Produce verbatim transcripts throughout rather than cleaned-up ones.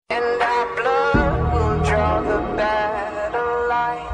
And our blood will draw the battle lines.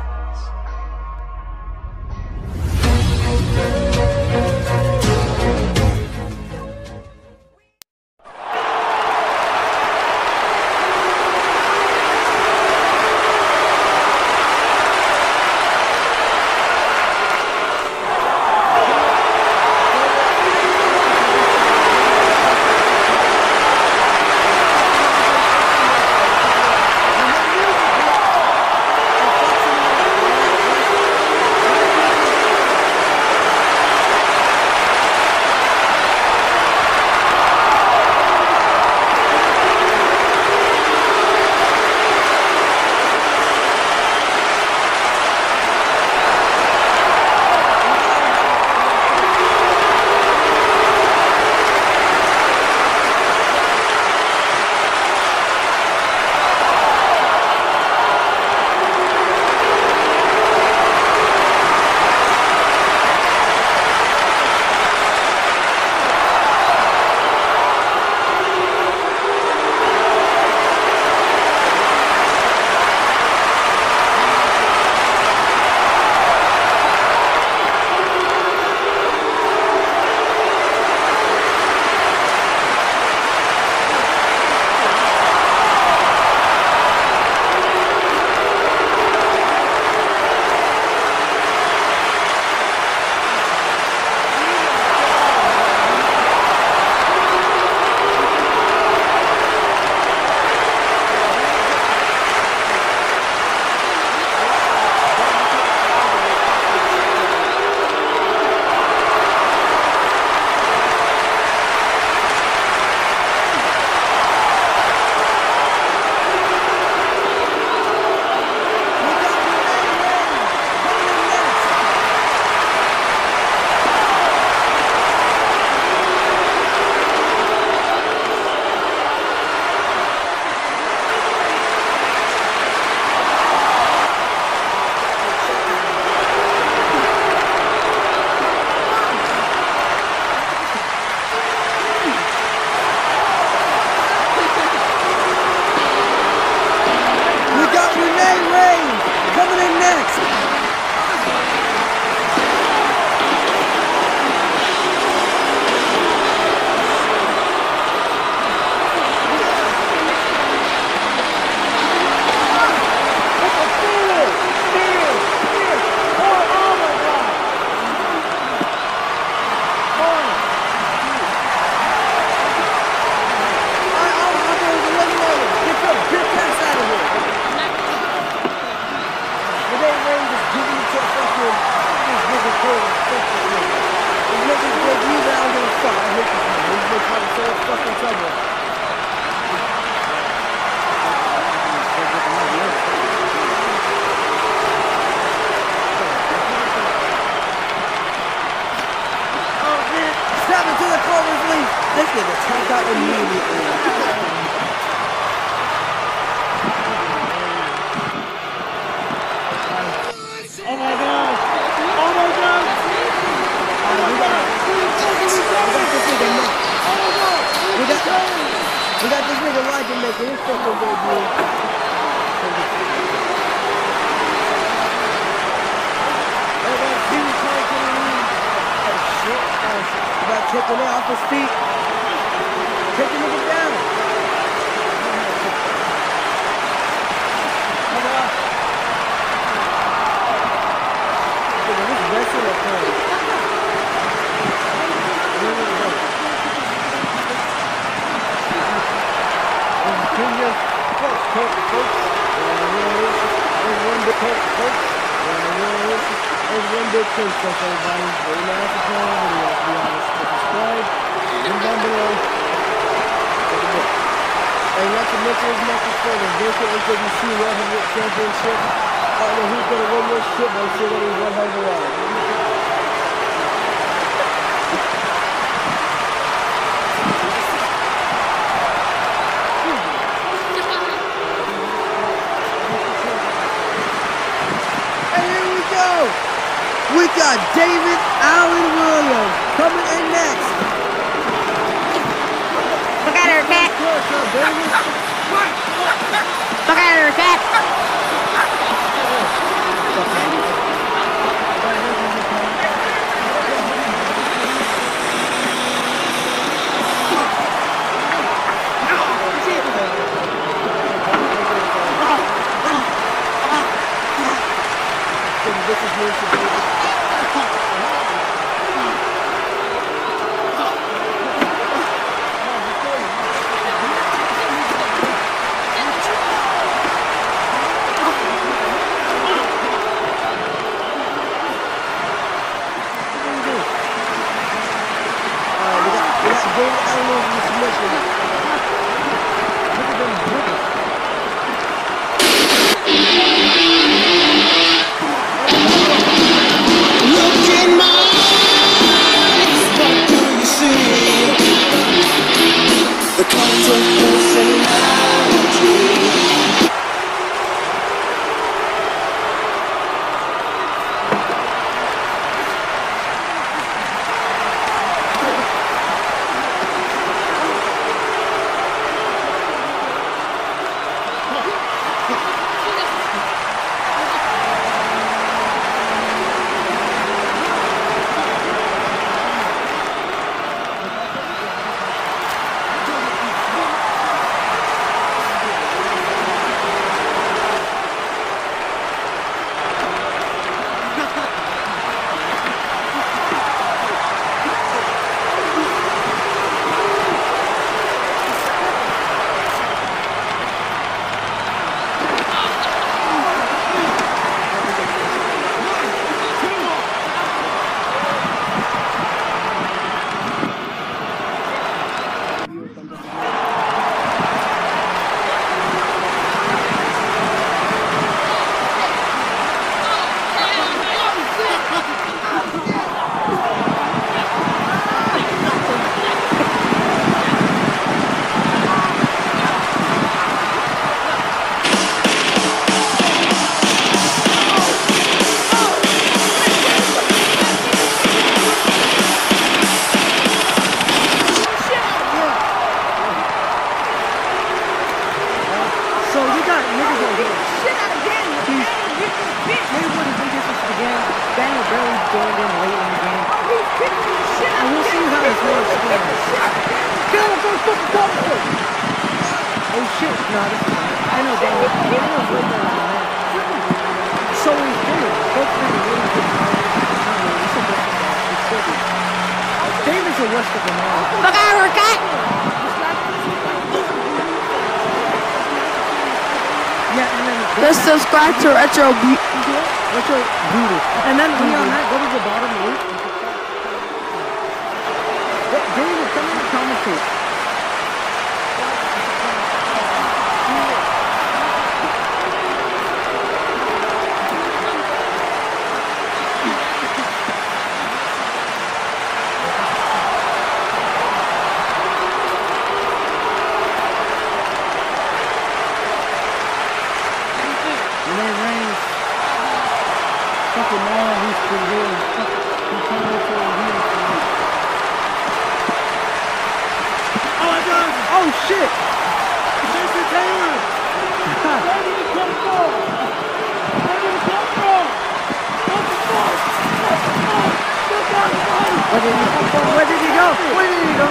This nigga tapped out immediately. Oh my god! Oh my god! Uh, we got, we got this nigga. We got, we got this nigga Roger making his fucking debut. Oh, that huge fight in the ring. Oh shit! Oh, about taking it off his feet. Take the nigga down. Come on. Nigga, this wrestling or playing? Where did it go? There's Junior. Coach, coach, coach. There's one big coach, coach. There's one big coach, coach, everybody. But you know, that's the plan of the video, to be honest. Subscribe. And down below. And not to mention as much as for the H B W C World Heavyweight Championship. I don't know who's going to win this shit, but I'm sure that he's one hell of a ride. And here we go! We got David Allen Williams coming in next. Look at her, cat. What's up, David? Fuck out of here, cat! This is yours to do. Just subscribe to Retro Beauty. Retro Beauty. And then when you're on that, go to the bottom link. David, come in and commentate. Oh shit! Jason Taylor! Where did he come from? Where did he come from? What the fuck? What the fuck? Where did he come from? Where did he go? Where did he go?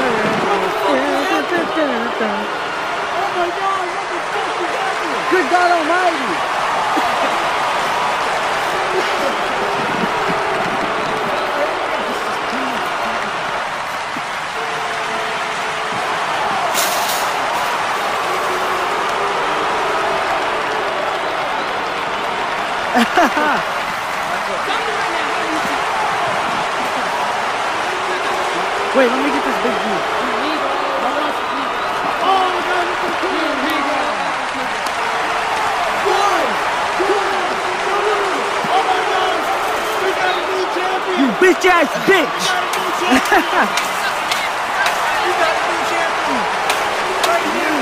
Oh my god, what the fuck is happening? Good God Almighty! Wait, let me get this big view. Oh my god, this is cool. One, two, three. Oh my god, we got a new champion. You bitch ass bitch. We got a new champion. We got a new champion. Right here.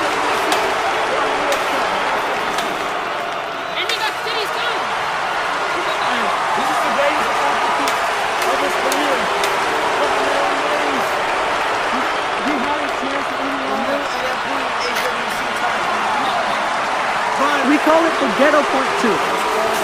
And we got cities too. This is the greatest accomplishment of his career. He had a chance to win the H B W C title. call it the ghetto part two.